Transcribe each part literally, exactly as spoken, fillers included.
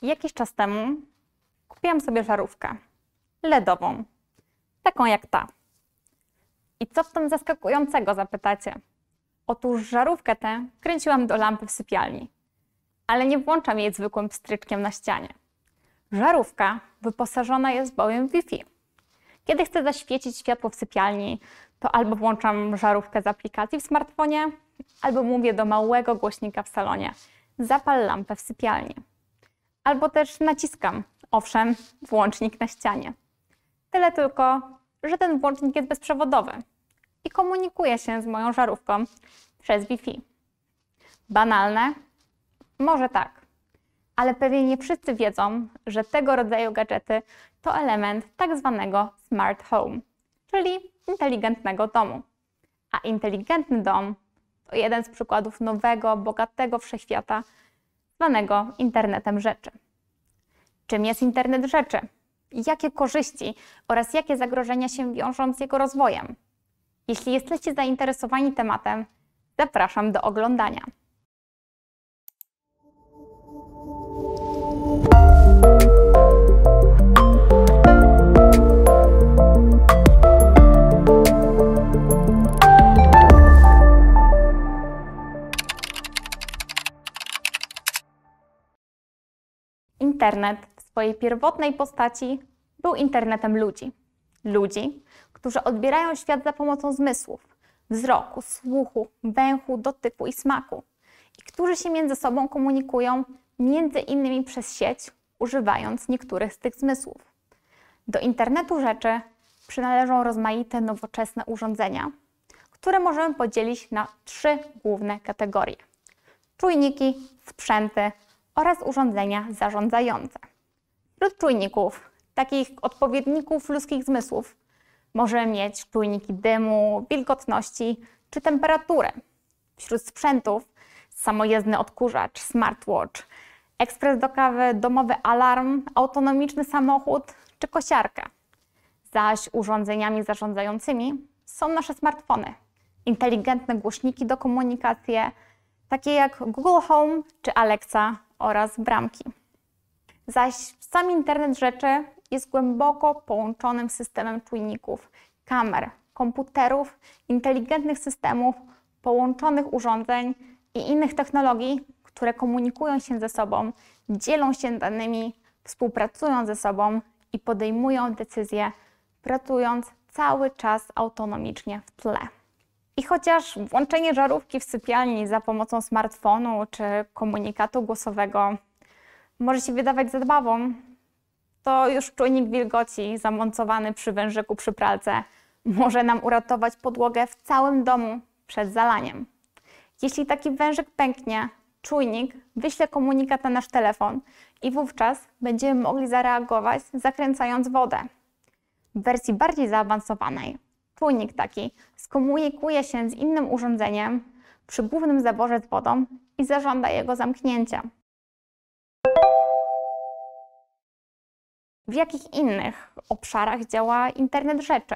Jakiś czas temu kupiłam sobie żarówkę ledową, taką jak ta. I co w tym zaskakującego, zapytacie? Otóż żarówkę tę kręciłam do lampy w sypialni, ale nie włączam jej zwykłym pstryczkiem na ścianie. Żarówka wyposażona jest bowiem w Wi-Fi. Kiedy chcę zaświecić światło w sypialni, to albo włączam żarówkę z aplikacji w smartfonie, albo mówię do małego głośnika w salonie: zapal lampę w sypialni. Albo też naciskam, owszem, włącznik na ścianie. Tyle tylko, że ten włącznik jest bezprzewodowy i komunikuje się z moją żarówką przez Wi-Fi. Banalne? Może tak, ale pewnie nie wszyscy wiedzą, że tego rodzaju gadżety to element tak zwanego smart home, czyli inteligentnego domu. A inteligentny dom to jeden z przykładów nowego, bogatego wszechświata zwanego internetem rzeczy. Czym jest internet rzeczy? Jakie korzyści oraz jakie zagrożenia się wiążą z jego rozwojem? Jeśli jesteście zainteresowani tematem, zapraszam do oglądania. Internet w swojej pierwotnej postaci był internetem ludzi. Ludzi, którzy odbierają świat za pomocą zmysłów: wzroku, słuchu, węchu, dotyku i smaku, i którzy się między sobą komunikują między innymi przez sieć, używając niektórych z tych zmysłów. Do internetu rzeczy przynależą rozmaite nowoczesne urządzenia, które możemy podzielić na trzy główne kategorie: czujniki, sprzęty oraz urządzenia zarządzające. Wśród czujników, takich odpowiedników ludzkich zmysłów, możemy mieć czujniki dymu, wilgotności czy temperatury. Wśród sprzętów samojezdny odkurzacz, smartwatch, ekspres do kawy, domowy alarm, autonomiczny samochód czy kosiarka. Zaś urządzeniami zarządzającymi są nasze smartfony, inteligentne głośniki do komunikacji, takie jak Google Home czy Alexa oraz bramki. Zaś sam internet rzeczy jest głęboko połączonym systemem czujników, kamer, komputerów, inteligentnych systemów, połączonych urządzeń i innych technologii, które komunikują się ze sobą, dzielą się danymi, współpracują ze sobą i podejmują decyzje, pracując cały czas autonomicznie w tle. I chociaż włączenie żarówki w sypialni za pomocą smartfonu czy komunikatu głosowego może się wydawać zabawą, to już czujnik wilgoci zamontowany przy wężyku przy pralce może nam uratować podłogę w całym domu przed zalaniem. Jeśli taki wężyk pęknie, czujnik wyśle komunikat na nasz telefon i wówczas będziemy mogli zareagować, zakręcając wodę. W wersji bardziej zaawansowanej czujnik taki skomunikuje się z innym urządzeniem przy głównym zaworze z wodą i zażąda jego zamknięcia. W jakich innych obszarach działa internet rzeczy?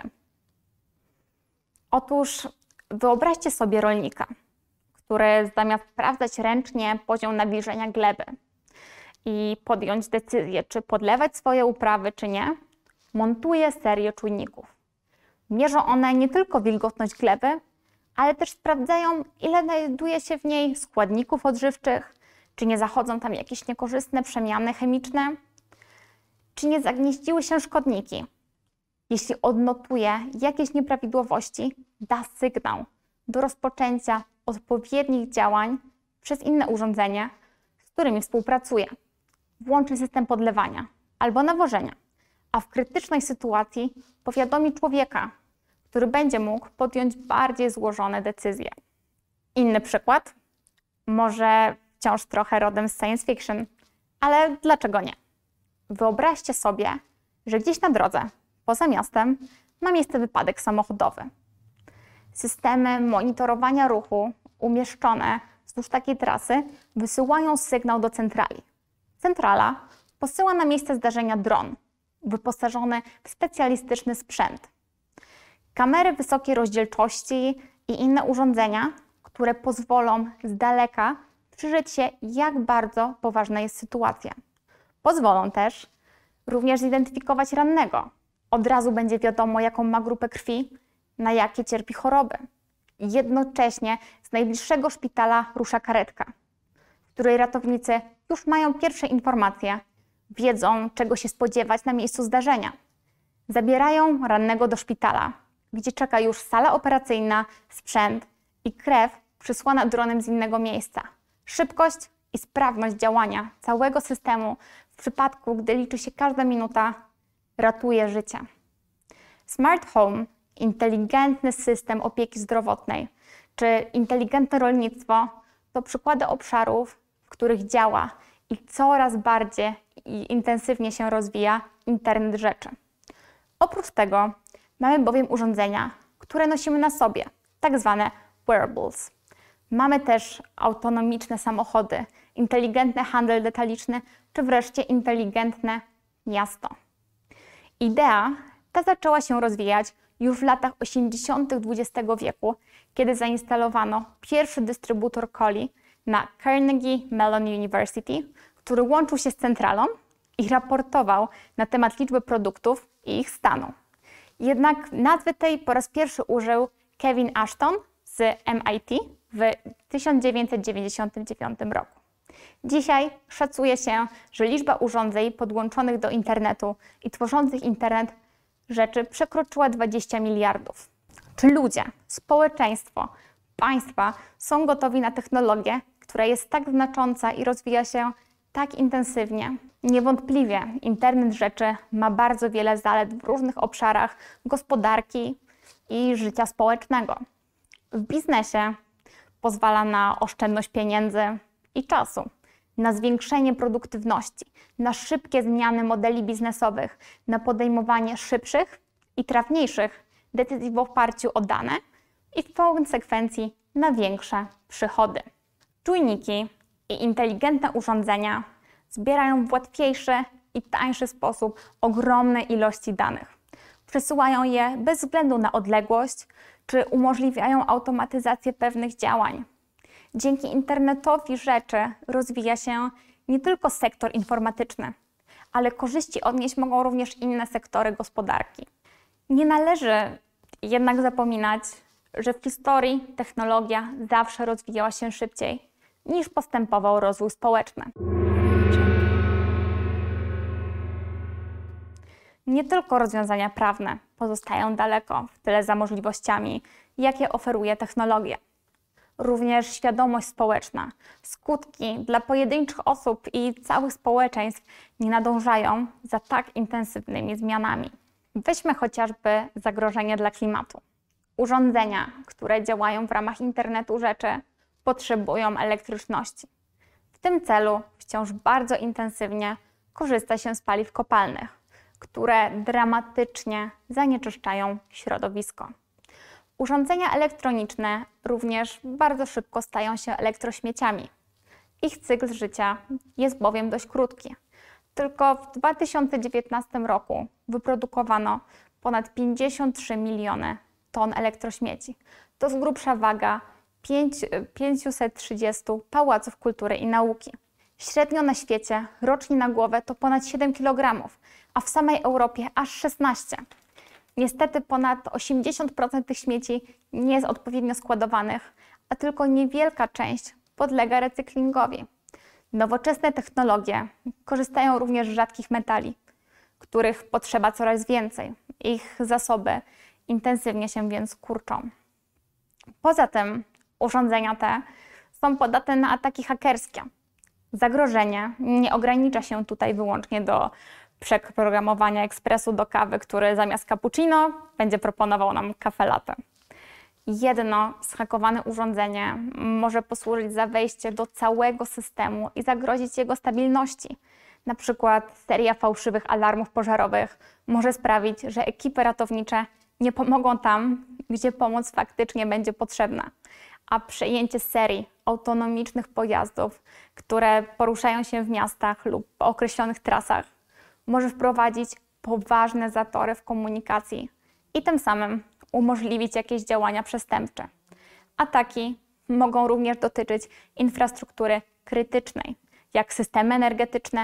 Otóż wyobraźcie sobie rolnika, który zamiast sprawdzać ręcznie poziom nawilżenia gleby i podjąć decyzję, czy podlewać swoje uprawy, czy nie, montuje serię czujników. Mierzą one nie tylko wilgotność gleby, ale też sprawdzają, ile znajduje się w niej składników odżywczych, czy nie zachodzą tam jakieś niekorzystne przemiany chemiczne, czy nie zagnieździły się szkodniki. Jeśli odnotuje jakieś nieprawidłowości, da sygnał do rozpoczęcia odpowiednich działań przez inne urządzenie, z którymi współpracuje. Włączy system podlewania albo nawożenia, a w krytycznej sytuacji powiadomi człowieka, który będzie mógł podjąć bardziej złożone decyzje. Inny przykład, może wciąż trochę rodem z science fiction, ale dlaczego nie? Wyobraźcie sobie, że gdzieś na drodze, poza miastem, ma miejsce wypadek samochodowy. Systemy monitorowania ruchu umieszczone wzdłuż takiej trasy wysyłają sygnał do centrali. Centrala posyła na miejsce zdarzenia dron, wyposażony w specjalistyczny sprzęt. Kamery wysokiej rozdzielczości i inne urządzenia, które pozwolą z daleka przyjrzeć się, jak bardzo poważna jest sytuacja. Pozwolą też również zidentyfikować rannego. Od razu będzie wiadomo, jaką ma grupę krwi, na jakie cierpi choroby. Jednocześnie z najbliższego szpitala rusza karetka, w której ratownicy już mają pierwsze informacje, wiedzą, czego się spodziewać na miejscu zdarzenia. Zabierają rannego do szpitala, gdzie czeka już sala operacyjna, sprzęt i krew przysłana dronem z innego miejsca. Szybkość i sprawność działania całego systemu w przypadku, gdy liczy się każda minuta, ratuje życie. Smart Home, inteligentny system opieki zdrowotnej czy inteligentne rolnictwo to przykłady obszarów, w których działa i coraz bardziej i intensywnie się rozwija internet rzeczy. Oprócz tego mamy bowiem urządzenia, które nosimy na sobie, tak zwane wearables. Mamy też autonomiczne samochody, inteligentny handel detaliczny, czy wreszcie inteligentne miasto. Idea ta zaczęła się rozwijać już w latach osiemdziesiątych dwudziestego wieku, kiedy zainstalowano pierwszy dystrybutor coli na Carnegie Mellon University, który łączył się z centralą i raportował na temat liczby produktów i ich stanu. Jednak nazwy tej po raz pierwszy użył Kevin Ashton z M I T w tysiąc dziewięćset dziewięćdziesiątym dziewiątym roku. Dzisiaj szacuje się, że liczba urządzeń podłączonych do internetu i tworzących internet rzeczy przekroczyła dwadzieścia miliardów. Czy ludzie, społeczeństwo, państwa są gotowi na technologię, która jest tak znacząca i rozwija się tak intensywnie? Niewątpliwie internet rzeczy ma bardzo wiele zalet w różnych obszarach gospodarki i życia społecznego. W biznesie pozwala na oszczędność pieniędzy i czasu, na zwiększenie produktywności, na szybkie zmiany modeli biznesowych, na podejmowanie szybszych i trafniejszych decyzji w oparciu o dane i w konsekwencji na większe przychody. Czujniki i inteligentne urządzenia zbierają w łatwiejszy i tańszy sposób ogromne ilości danych. Przesyłają je bez względu na odległość, czy umożliwiają automatyzację pewnych działań. Dzięki internetowi rzeczy rozwija się nie tylko sektor informatyczny, ale korzyści odnieść mogą również inne sektory gospodarki. Nie należy jednak zapominać, że w historii technologia zawsze rozwijała się szybciej niż postępował rozwój społeczny. Nie tylko rozwiązania prawne pozostają daleko w tyle za możliwościami, jakie oferuje technologia. Również świadomość społeczna, skutki dla pojedynczych osób i całych społeczeństw nie nadążają za tak intensywnymi zmianami. Weźmy chociażby zagrożenie dla klimatu. Urządzenia, które działają w ramach internetu rzeczy, potrzebują elektryczności. W tym celu wciąż bardzo intensywnie korzysta się z paliw kopalnych, które dramatycznie zanieczyszczają środowisko. Urządzenia elektroniczne również bardzo szybko stają się elektrośmieciami. Ich cykl życia jest bowiem dość krótki. Tylko w dwa tysiące dziewiętnastym roku wyprodukowano ponad pięćdziesiąt trzy miliony ton elektrośmieci. To z grubsza waga pięćset trzydzieści pałaców kultury i nauki. Średnio na świecie rocznie na głowę to ponad siedem kilogramów, a w samej Europie aż szesnaście. Niestety ponad osiemdziesiąt procent tych śmieci nie jest odpowiednio składowanych, a tylko niewielka część podlega recyklingowi. Nowoczesne technologie korzystają również z rzadkich metali, których potrzeba coraz więcej. Ich zasoby intensywnie się więc kurczą. Poza tym urządzenia te są podatne na ataki hakerskie. Zagrożenie nie ogranicza się tutaj wyłącznie do przeprogramowania ekspresu do kawy, który zamiast cappuccino będzie proponował nam kafe latte. Jedno zhakowane urządzenie może posłużyć za wejście do całego systemu i zagrozić jego stabilności. Na przykład seria fałszywych alarmów pożarowych może sprawić, że ekipy ratownicze nie pomogą tam, gdzie pomoc faktycznie będzie potrzebna. A przejęcie serii autonomicznych pojazdów, które poruszają się w miastach lub po określonych trasach, może wprowadzić poważne zatory w komunikacji i tym samym umożliwić jakieś działania przestępcze. Ataki mogą również dotyczyć infrastruktury krytycznej, jak systemy energetyczne,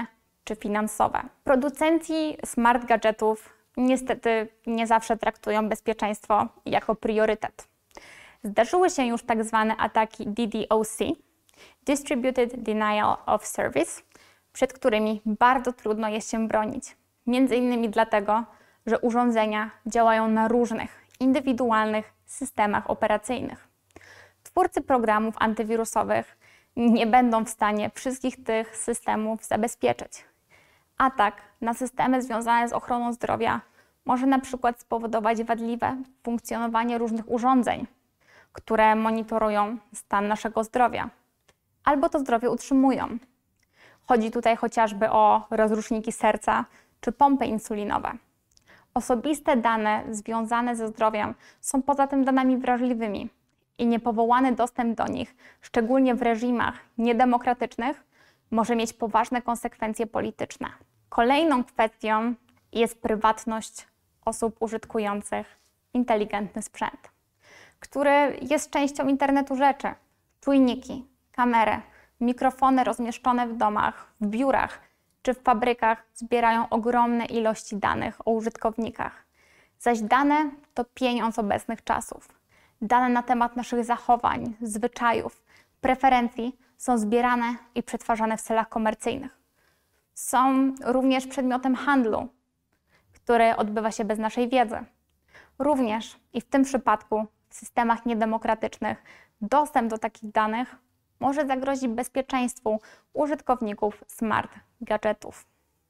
czy finansowe. Producenci smart gadżetów niestety nie zawsze traktują bezpieczeństwo jako priorytet. Zdarzyły się już tak zwane ataki D D O C, Distributed Denial of Service, przed którymi bardzo trudno jest się bronić. Między innymi dlatego, że urządzenia działają na różnych, indywidualnych systemach operacyjnych. Twórcy programów antywirusowych nie będą w stanie wszystkich tych systemów zabezpieczyć. Atak na systemy związane z ochroną zdrowia może na przykład spowodować wadliwe funkcjonowanie różnych urządzeń, które monitorują stan naszego zdrowia, albo to zdrowie utrzymują. Chodzi tutaj chociażby o rozruszniki serca czy pompy insulinowe. Osobiste dane związane ze zdrowiem są poza tym danymi wrażliwymi i niepowołany dostęp do nich, szczególnie w reżimach niedemokratycznych, może mieć poważne konsekwencje polityczne. Kolejną kwestią jest prywatność osób użytkujących inteligentny sprzęt, który jest częścią internetu rzeczy. Czujniki, kamery, mikrofony rozmieszczone w domach, w biurach czy w fabrykach zbierają ogromne ilości danych o użytkownikach. Zaś dane to pieniądz obecnych czasów. Dane na temat naszych zachowań, zwyczajów, preferencji są zbierane i przetwarzane w celach komercyjnych. Są również przedmiotem handlu, który odbywa się bez naszej wiedzy. Również i w tym przypadku w systemach niedemokratycznych dostęp do takich danych może zagrozić bezpieczeństwu użytkowników smart gadżetów.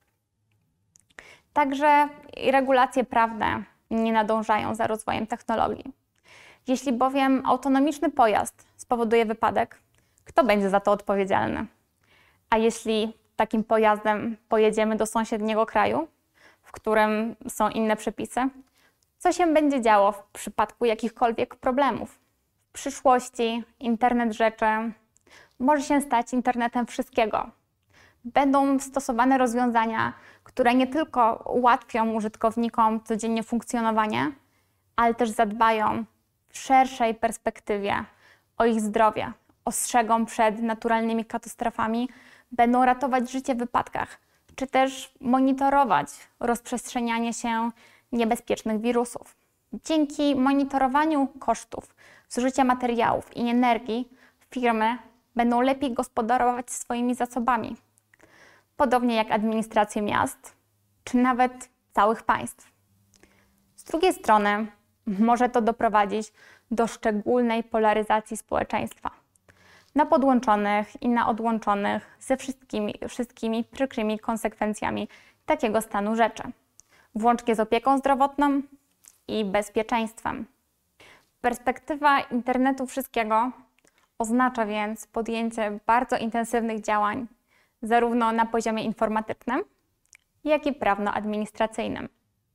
Także regulacje prawne nie nadążają za rozwojem technologii. Jeśli bowiem autonomiczny pojazd spowoduje wypadek, kto będzie za to odpowiedzialny? A jeśli takim pojazdem pojedziemy do sąsiedniego kraju, w którym są inne przepisy, co się będzie działo w przypadku jakichkolwiek problemów? W przyszłości internet rzeczy może się stać internetem wszystkiego. Będą stosowane rozwiązania, które nie tylko ułatwią użytkownikom codziennie funkcjonowanie, ale też zadbają w szerszej perspektywie o ich zdrowie, ostrzegą przed naturalnymi katastrofami, będą ratować życie w wypadkach, czy też monitorować rozprzestrzenianie się niebezpiecznych wirusów. Dzięki monitorowaniu kosztów zużycia materiałów i energii firmy będą lepiej gospodarować swoimi zasobami, podobnie jak administracje miast, czy nawet całych państw. Z drugiej strony może to doprowadzić do szczególnej polaryzacji społeczeństwa, na podłączonych i na odłączonych ze wszystkimi, wszystkimi przykrymi konsekwencjami takiego stanu rzeczy, włącznie z opieką zdrowotną i bezpieczeństwem. Perspektywa internetu wszystkiego oznacza więc podjęcie bardzo intensywnych działań zarówno na poziomie informatycznym, jak i prawno-administracyjnym.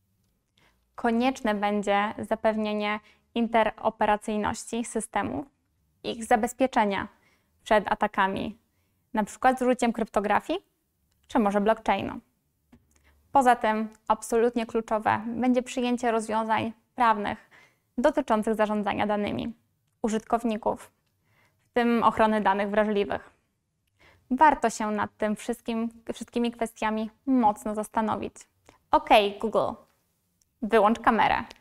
Konieczne będzie zapewnienie interoperacyjności systemów i ich zabezpieczenia przed atakami, np. z użyciem kryptografii czy może blockchainu. Poza tym absolutnie kluczowe będzie przyjęcie rozwiązań prawnych dotyczących zarządzania danymi użytkowników, w tym ochrony danych wrażliwych. Warto się nad tym wszystkim, wszystkimi kwestiami mocno zastanowić. OK, Google, wyłącz kamerę.